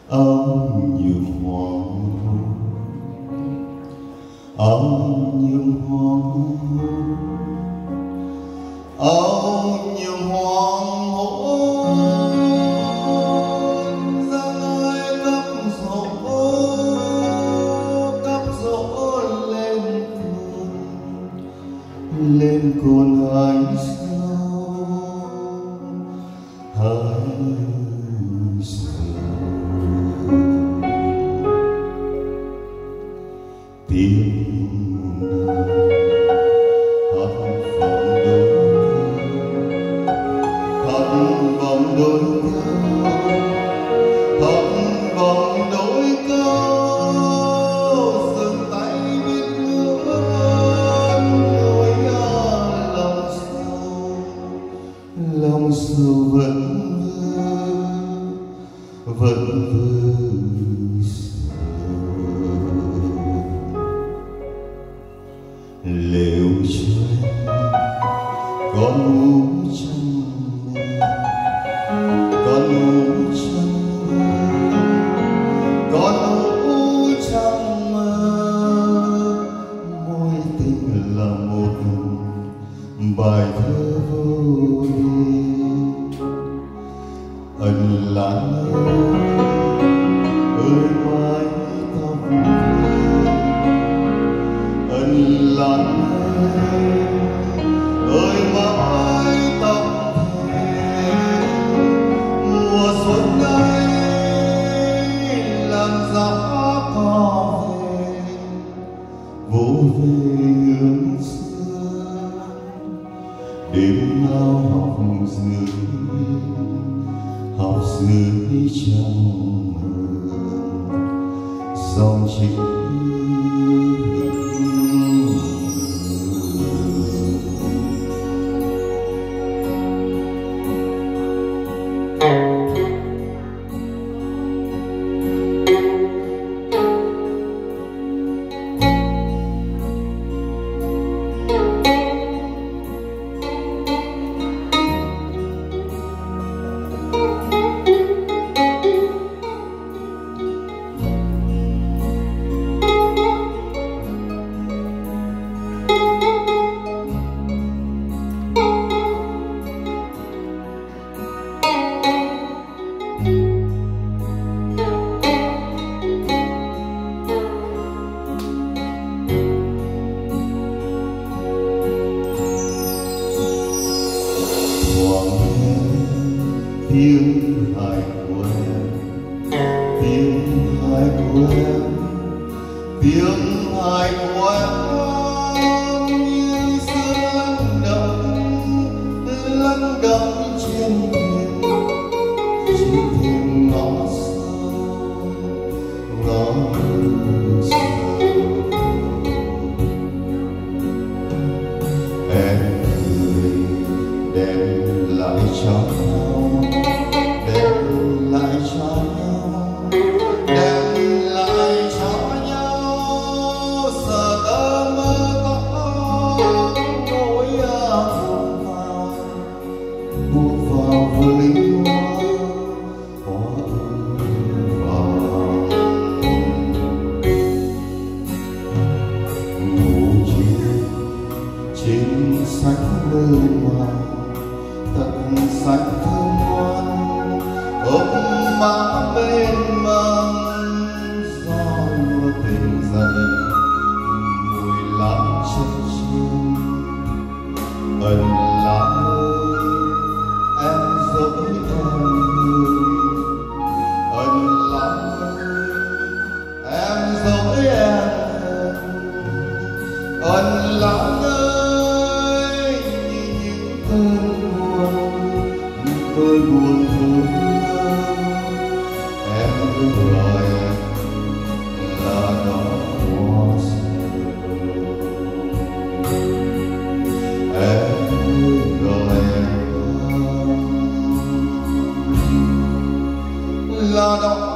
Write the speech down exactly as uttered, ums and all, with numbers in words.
ấm nhường hoàng hôn, ấm nhường hoàng hôn, ấm nhường hoàng hôn, giang ơi cắp dỗ, cắp dỗ lên cồn, lên cồn anh sao hãy tiếng nào hát vọng đôi hát vọng đôi câu, dừng tay biết ngưỡng nỗi lòng sâu, lòng sâu vẫn vơ vẫn vơ lều trời con ngủ trong mơ, con ngủ trong mơ, con ngủ trong mơ. Mối tình là một bài thơ vô lý, ân lãng ơi mái tóc ân lãng ơi mái tóc thề. Mùa xuân đây làm gió có về, vô về hướng xưa đêm nào học dưới học dưới trong mơ dòng chữ. Tiếng hai của em, tiếng hai của em, tiếng hai của em như xưa lắng đọng, lắng đọng trên thềm, trên thềm ngõ sâu, ngõ sâu. Em cười đem lại cho nhau, đem lại cho nhau, đem lại cho nhau. Giờ ta mơ có nỗi buồn vào, buồn vào với hoa vàng. Ngủ trên trên sách mơ màng, thật sách thơm ngoan ôm má bên mang. Gió mưa tình dậy mùi lá chân chim, ân lãng ơi em dỗi em ơi, ân lãng ơi em dỗi em, ân lãng ơi như những cơn buồn tôi buồn thương. Em gọi là đó hoa sầu, em gọi là đó